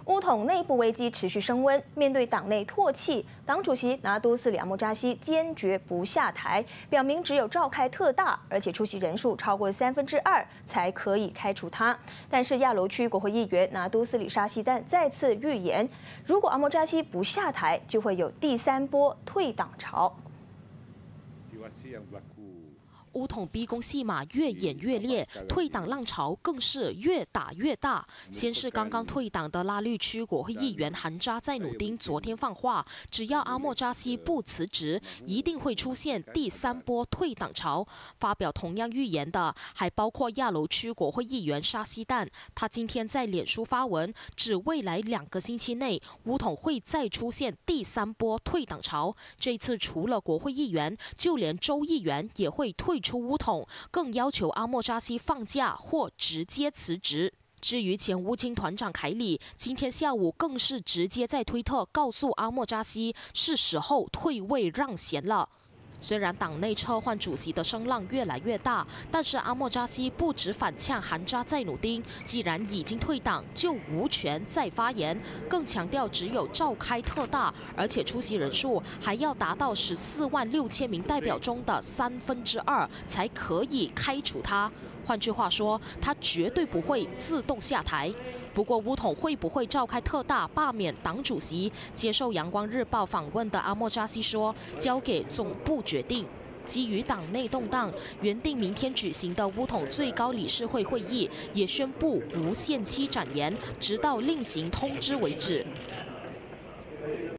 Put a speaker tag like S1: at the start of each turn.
S1: 乌统内部危机持续升温，面对党内唾弃，党主席拿督斯里阿莫扎西坚决不下台，表明只有召开特大，而且出席人数超过2/3才可以开除他。但是亚楼区国会议员拿督斯里沙希旦再次预言，如果阿莫扎西不下台，就会有第3波退党潮。
S2: 乌统逼宫戏码越演越烈，退党浪潮更是越打越大。先是刚刚退党的拉律区国会议员韩扎在努丁昨天放话，只要阿莫扎西不辞职，一定会出现第3波退党潮。发表同样预言的还包括亚楼区国会议员沙希旦，他今天在脸书发文，指未来2个星期内，乌统会再出现第3波退党潮。这次除了国会议员，就连州议员也会退出乌统，更要求阿莫扎西放假或直接辞职。至于前乌青团长凯里，今天下午更是直接在推特告诉阿莫扎西，是时候退位让贤了。 虽然党内撤换主席的声浪越来越大，但是阿莫扎西不止反呛韩扎在努丁，既然已经退党，就无权再发言，更强调只有召开特大，而且出席人数还要达到14万6千名代表中的2/3才可以开除他。换句话说，他绝对不会自动下台。 不过，乌统会不会召开特大罢免党主席？接受《阳光日报》访问的阿莫扎西说，交给总部决定。基于党内动荡，原定明天举行的乌统最高理事会会议也宣布无限期展延，直到另行通知为止。